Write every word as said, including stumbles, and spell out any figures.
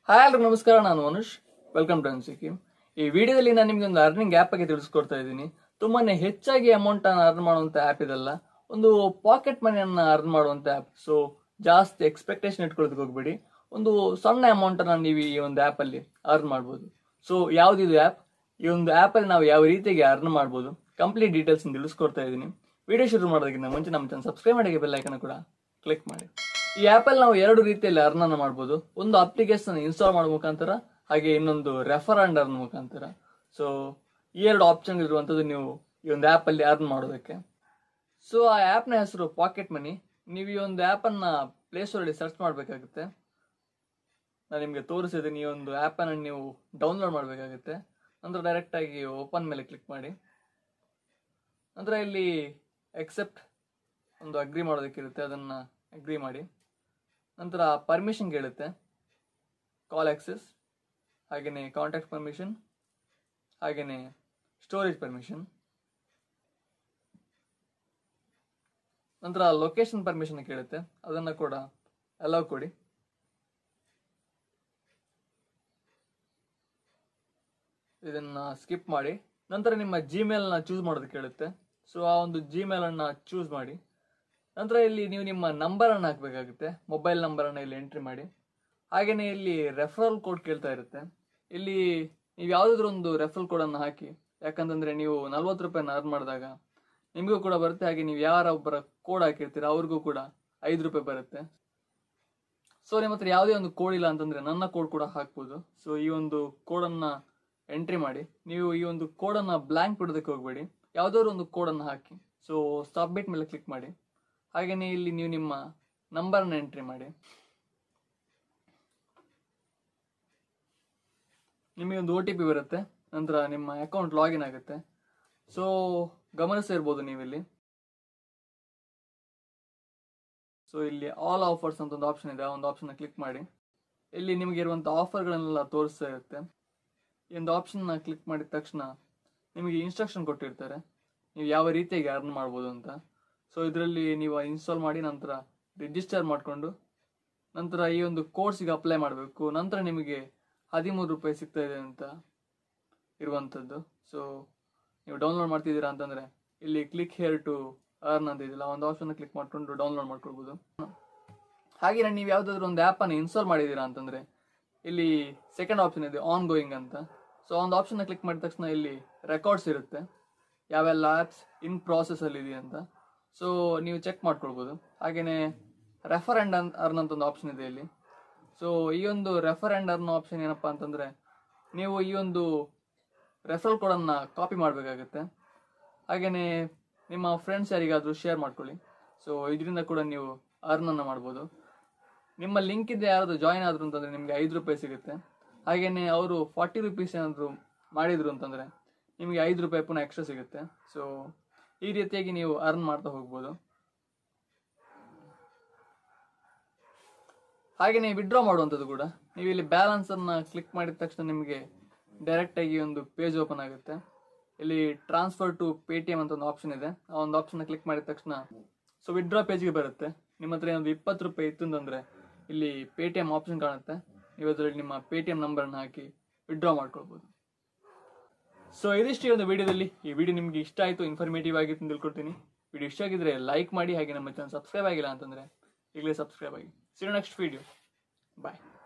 Hi ಎಲ್ಲರಿಗೂ ನಮಸ್ಕಾರ, ನಾನು ಮನುಷ್. Welcome to ಅನ್ಸಿಕಿ. ಈ ವಿಡಿಯೋದಲ್ಲಿ ನಾನು ನಿಮ್ಗೆ ಒಂದು ಅರ್ನಿಂಗ್ ಆ್ಯಪ್ ಬಗ್ಗೆ ತಿಳಿಸ್ಕೊಡ್ತಾ ಇದ್ದೀನಿ. ತುಂಬಾನೇ ಹೆಚ್ಚಾಗಿ ಅಮೌಂಟ್ ಅನ್ನು ಅರ್ನ್ ಮಾಡುವಂತ ಆ್ಯಪ್ ಇದಲ್ಲ, ಒಂದು ಪಾಕೆಟ್ ಮನಿಯನ್ನ ಅರ್ನ್ ಮಾಡುವಂತ ಆ್ಯಪ್. ಸೊ ಜಾಸ್ತಿ ಎಕ್ಸ್ಪೆಕ್ಟೇಷನ್ ಇಟ್ಕೊಳ್ಳೋದಕ್ಕೆ ಹೋಗ್ಬೇಡಿ. ಒಂದು ಸಣ್ಣ ಅಮೌಂಟ್ ಅನ್ನ ನೀವು ಈ ಒಂದು ಆ್ಯಪ್ ಅಲ್ಲಿ ಅರ್ನ್ ಮಾಡ್ಬೋದು. ಸೊ ಯಾವ್ದಿದು ಆ್ಯಪ್, ಈ ಒಂದು ಆ್ಯಪ್ ಅಲ್ಲಿ ನಾವು ಯಾವ ರೀತಿಯಾಗಿ ಅರ್ನ್ ಮಾಡ್ಬೋದು, ಕಂಪ್ಲೀಟ್ ಡೀಟೇಲ್ಸ್ ತಿಳಿಸ್ಕೊಡ್ತಾ ಇದ್ದೀನಿ. ವಿಡಿಯೋ ಶುರು ಮಾಡೋದಕ್ಕಿಂತ ಮುಂಚೆ ನಮ್ಮ ಚಾನಲ್ ಸಬ್ಸ್ಕ್ರೈಬ್ ಮಾಡಿ, ಬೆಲ್ ಐಕನ್ ಕೂಡ ಕ್ಲಿಕ್ ಮಾಡಿ. ಈ ಆ್ಯಪ್ ಅಲ್ಲಿ ನಾವು ಎರಡು ರೀತಿಯಲ್ಲಿ ಅರ್ನ್ ಅನ್ನ ಮಾಡಬಹುದು. ಒಂದು ಅಪ್ಲಿಕೇಶನ್ ಇನ್ಸ್ಟಾಲ್ ಮಾಡೋ ಮುಖಾಂತರ, ಹಾಗೆ ಇನ್ನೊಂದು ರೆಫರ್ ಅಂಡ್ ಅರ್ನ್ ಮುಖಾಂತರ. ಸೊ ಈ ಎರಡು ಆಪ್ಷನ್ ಇರುವಂತದ್ದು ನೀವು ಈ ಒಂದು ಆ್ಯಪ್ ಅಲ್ಲಿ ಅರ್ನ್ ಮಾಡೋದಕ್ಕೆ. ಸೊ ಆ ಆ್ಯಪ್ ನ ಹೆಸರು ಪಾಕೆಟ್ ಮನಿ. ನೀವು ಈ ಒಂದು ಆ್ಯಪ್ ಅನ್ನ ಪ್ಲೇ ಸ್ಟೋರ್ ಅಲ್ಲಿ ಸರ್ಚ್ ಮಾಡಬೇಕಾಗುತ್ತೆ. ನಾನು ನಿಮ್ಗೆ ತೋರಿಸಿದ್ದೀನಿ. ಈ ಒಂದು ಆ್ಯಪ್ ಅನ್ನ ನೀವು ಡೌನ್ಲೋಡ್ ಮಾಡಬೇಕಾಗುತ್ತೆ. ನಂತರ ಡೈರೆಕ್ಟ್ ಆಗಿ ಓಪನ್ ಮೇಲೆ ಕ್ಲಿಕ್ ಮಾಡಿ. ನಂತರ ಇಲ್ಲಿ ಎಕ್ಸೆಪ್ಟ್ ಒಂದು ಅಗ್ರಿ ಮಾಡೋದಕ್ಕಿರುತ್ತೆ, ಅದನ್ನ ಅಗ್ರಿ ಮಾಡಿ. ನಂತರ ಪರ್ಮಿಷನ್ ಕೇಳುತ್ತೆ, ಕಾಲ್ ಆಕ್ಸೆಸ್, ಹಾಗೇನೆ ಕಾಂಟ್ಯಾಕ್ಟ್ ಪರ್ಮಿಷನ್, ಹಾಗೇನೆ ಸ್ಟೋರೇಜ್ ಪರ್ಮಿಷನ್. ನಂತರ ಲೊಕೇಶನ್ ಪರ್ಮಿಷನ್ ಕೇಳುತ್ತೆ, ಅದನ್ನ ಕೂಡ ಅಲೌ ಕೊಡಿ. ಇದನ್ನ ಸ್ಕಿಪ್ ಮಾಡಿ. ನಂತರ ನಿಮ್ಮ ಜಿಮೇಲ್ ನ ಚೂಸ್ ಮಾಡೋದಕ್ಕೆ ಕೇಳುತ್ತೆ. ಸೊ ಆ ಒಂದು ಜಿಮೇಲ್ ಅನ್ನ ಚೂಸ್ ಮಾಡಿ. ನಂತರ ಇಲ್ಲಿ ನೀವು ನಿಮ್ಮ ನಂಬರ್ ಅನ್ನು ಹಾಕಬೇಕಾಗುತ್ತೆ, ಮೊಬೈಲ್ ನಂಬರ್ ಅನ್ನ ಇಲ್ಲಿ ಎಂಟ್ರಿ ಮಾಡಿ. ಹಾಗೇನೆ ಇಲ್ಲಿ ರೆಫರಲ್ ಕೋಡ್ ಕೇಳ್ತಾ ಇರುತ್ತೆ. ಇಲ್ಲಿ ನೀವು ಯಾವ್ದಾದ್ರು ಒಂದು ರೆಫರಲ್ ಕೋಡ್ ಅನ್ನು ಹಾಕಿ, ಯಾಕಂತಂದ್ರೆ ನೀವು ನಲ್ವತ್ತು ರೂಪಾಯಿನ ಅರ್ನ್ ಮಾಡಿದಾಗ ನಿಮಗೂ ಕೂಡ ಬರುತ್ತೆ. ಹಾಗೆ ನೀವು ಯಾರ ಒಬ್ಬರ ಕೋಡ್ ಹಾಕಿರ್ತೀರ ಅವ್ರಿಗೂ ಕೂಡ ಐದು ರೂಪಾಯಿ ಬರುತ್ತೆ. ಸೊ ನಿಮ್ಮ ಹತ್ರ ಯಾವುದೇ ಒಂದು ಕೋಡ್ ಇಲ್ಲ ಅಂತಂದ್ರೆ ನನ್ನ ಕೋಡ್ ಕೂಡ ಹಾಕ್ಬೋದು. ಸೊ ಈ ಒಂದು ಕೋಡನ್ನ ಎಂಟ್ರಿ ಮಾಡಿ. ನೀವು ಈ ಒಂದು ಕೋಡನ್ನ ಬ್ಲಾಂಕ್ ಬಿಡೋದಕ್ಕೆ ಹೋಗ್ಬೇಡಿ, ಯಾವ್ದಾದ್ರು ಒಂದು ಕೋಡನ್ನು ಹಾಕಿ. ಸೊ ಸಬ್ಮಿಟ್ ಮೇಲೆ ಕ್ಲಿಕ್ ಮಾಡಿ. ಹಾಗೇನೆ ಇಲ್ಲಿ ನೀವು ನಿಮ್ಮ ನಂಬರ್ನ ಎಂಟ್ರಿ ಮಾಡಿ. ನಿಮಗೆ ಒಂದು ಒ ಟಿ ಪಿ ಬರುತ್ತೆ. ನಂತರ ನಿಮ್ಮ ಅಕೌಂಟ್ ಲಾಗಿನ್ ಆಗುತ್ತೆ. ಸೊ ಗಮನಿಸಿರ್ಬೋದು ನೀವಿಲ್ಲಿ. ಸೊ ಇಲ್ಲಿ ಆಲ್ ಆಫರ್ಸ್ ಅಂತ ಒಂದು ಆಪ್ಷನ್ ಇದೆ, ಆ ಒಂದು ಆಪ್ಷನ್ ಕ್ಲಿಕ್ ಮಾಡಿ. ಇಲ್ಲಿ ನಿಮಗೆ ಇರುವಂತಹ ಆಫರ್ಗಳನ್ನೆಲ್ಲ ತೋರಿಸ್ತಾ ಇರುತ್ತೆ. ಈ ಒಂದು ಆಪ್ಷನ್ ನ ಕ್ಲಿಕ್ ಮಾಡಿದ ತಕ್ಷಣ ನಿಮಗೆ ಇನ್ಸ್ಟ್ರಕ್ಷನ್ ಕೊಟ್ಟಿರ್ತಾರೆ, ನೀವು ಯಾವ ರೀತಿಯಾಗಿ ಅರ್ನ್ ಮಾಡ್ಬೋದು ಅಂತ. ಸೊ ಇದರಲ್ಲಿ ನೀವು ಇನ್ಸ್ಟಾಲ್ ಮಾಡಿ, ನಂತರ ರಿಜಿಸ್ಟರ್ ಮಾಡಿಕೊಂಡು, ನಂತರ ಈ ಒಂದು ಕೋರ್ಸ್ಗೆ ಅಪ್ಲೈ ಮಾಡಬೇಕು. ನಂತರ ನಿಮಗೆ ಹದಿಮೂರು ರೂಪಾಯಿ ಸಿಗ್ತಾ ಇದೆ ಅಂತ ಇರುವಂಥದ್ದು. ಸೊ ನೀವು ಡೌನ್ಲೋಡ್ ಮಾಡ್ತಿದ್ದೀರಾ ಅಂತಂದ್ರೆ ಇಲ್ಲಿ ಕ್ಲಿಕ್ ಹೇರ್ ಟು ಅರ್ನ್ ಅಂತ ಇದೆಯಲ್ಲ, ಒಂದು ಆಪ್ಷನ್ ಕ್ಲಿಕ್ ಮಾಡ್ಕೊಂಡು ಡೌನ್ಲೋಡ್ ಮಾಡ್ಕೊಳ್ಬೋದು. ಹಾಗೆ ನೀವು ಯಾವ್ದಾದ್ರು ಒಂದು ಆ್ಯಪ್ ಅನ್ನು ಇನ್ಸ್ಟಾಲ್ ಮಾಡಿದ್ದೀರಾ ಅಂತಂದ್ರೆ ಇಲ್ಲಿ ಸೆಕೆಂಡ್ ಆಪ್ಷನ್ ಇದೆ, ಆನ್ ಗೋಯಿಂಗ್ ಅಂತ. ಸೊ ಒಂದು ಆಪ್ಷನ್ ಕ್ಲಿಕ್ ಮಾಡಿದ ತಕ್ಷಣ ಇಲ್ಲಿ ರೆಕಾರ್ಡ್ಸ್ ಇರುತ್ತೆ, ಯಾವೆಲ್ಲ ಆ್ಯಪ್ಸ್ ಇನ್ ಪ್ರಾಸೆಸ್ ಅಲ್ಲಿ ಇದೆ ಅಂತ. ಸೊ ನೀವು ಚೆಕ್ ಮಾಡ್ಕೊಳ್ಬೋದು. ಹಾಗೇನೆ ರೆಫರ್ ಅಂಡ್ ಅರ್ನ್ ಅಂತ ಒಂದು ಆಪ್ಷನ್ ಇದೆ ಇಲ್ಲಿ. ಸೊ ಈ ಒಂದು ರೆಫರ್ ಅಂಡ್ ಅರ್ನ್ ಆಪ್ಷನ್ ಏನಪ್ಪಾ ಅಂತಂದ್ರೆ, ನೀವು ಈ ಒಂದು ರೆಫರಲ್ ಕೋಡ್ ಅನ್ನ ಕಾಪಿ ಮಾಡಬೇಕಾಗುತ್ತೆ. ಹಾಗೇನೆ ನಿಮ್ಮ ಫ್ರೆಂಡ್ಸ್ ಯಾರಿಗಾದ್ರೂ ಶೇರ್ ಮಾಡ್ಕೊಳ್ಳಿ. ಸೊ ಇದರಿಂದ ಕೂಡ ನೀವು ಅರ್ನ್ ಅನ್ನ ಮಾಡ್ಬೋದು. ನಿಮ್ಮ ಲಿಂಕ್ ಇದೆ ಯಾರಾದ್ರೂ ಜಾಯಿನ್ ಆದ್ರು ಅಂತಂದ್ರೆ ನಿಮ್ಗೆ ಐದು ರೂಪಾಯಿ ಸಿಗುತ್ತೆ. ಹಾಗೇನೆ ಅವರು ಫಾರ್ಟಿ ರುಪೀಸ್ ಏನಾದ್ರು ಮಾಡಿದ್ರು ಅಂತಂದ್ರೆ ನಿಮಗೆ ಐದು ರೂಪಾಯಿ ಪುನಃ ಎಕ್ಸ್ಟ್ರಾ ಸಿಗುತ್ತೆ. ಸೊ ಈ ರೀತಿಯಾಗಿ ನೀವು ಅರ್ನ್ ಮಾಡ್ತಾ ಹೋಗ್ಬೋದು. ಹಾಗೇನೆ ವಿಡ್ರಾ ಮಾಡುವಂಥದ್ದು ಕೂಡ, ನೀವು ಇಲ್ಲಿ ಬ್ಯಾಲೆನ್ಸ್ ಅನ್ನ ಕ್ಲಿಕ್ ಮಾಡಿದ ತಕ್ಷಣ ನಿಮಗೆ ಡೈರೆಕ್ಟ್ ಆಗಿ ಒಂದು ಪೇಜ್ ಓಪನ್ ಆಗುತ್ತೆ. ಇಲ್ಲಿ ಟ್ರಾನ್ಸ್ಫರ್ ಟು ಪೇಟಿಎಂ ಅಂತ ಒಂದು ಆಪ್ಷನ್ ಇದೆ, ಆ ಒಂದು ಆಪ್ಷನ್ ಕ್ಲಿಕ್ ಮಾಡಿದ ತಕ್ಷಣ ಸೊ ವಿಡ್ರಾ ಪೇಜ್ಗೆ ಬರುತ್ತೆ. ನಿಮ್ಮ ಹತ್ರ ಒಂದು ಇಪ್ಪತ್ತು ರೂಪಾಯಿ ಇತ್ತು ಅಂತಂದ್ರೆ ಇಲ್ಲಿ ಪೇಟಿಎಂ ಆಪ್ಷನ್ ಕಾಣುತ್ತೆ, ನೀವು ಅದರಲ್ಲಿ ನಿಮ್ಮ ಪೇಟಿಎಂ ನಂಬರ್ ಅನ್ನು ಹಾಕಿ ವಿಡ್ರಾ ಮಾಡ್ಕೊಳ್ಬಹುದು. ಸೊ ಇದಿಷ್ಟು ಈ ಒಂದು ವಿಡಿಯೋದಲ್ಲಿ. ಈ ವಿಡಿಯೋ ನಿಮ್ಗೆ ಇಷ್ಟ ಆಯ್ತು, ಇನ್ಫಾರ್ಮೇಟಿವ್ ಆಗಿತ್ತು ಅಂತ ತಿಳ್ಕೊಳ್ತೀನಿ. ವಿಡಿಯೋ ಇಷ್ಟ ಆಗಿದ್ರೆ ಲೈಕ್ ಮಾಡಿ, ಹಾಗೆ ನಮ್ಮ ಚಾನಲ್ ಸಬ್ಸ್ಕ್ರೈಬ್ ಆಗಿಲ್ಲ ಅಂತಂದ್ರೆ ಈಗಲೇ ಸಬ್ಸ್ಕ್ರೈಬ್ ಆಗಿ. See you next video. Bye.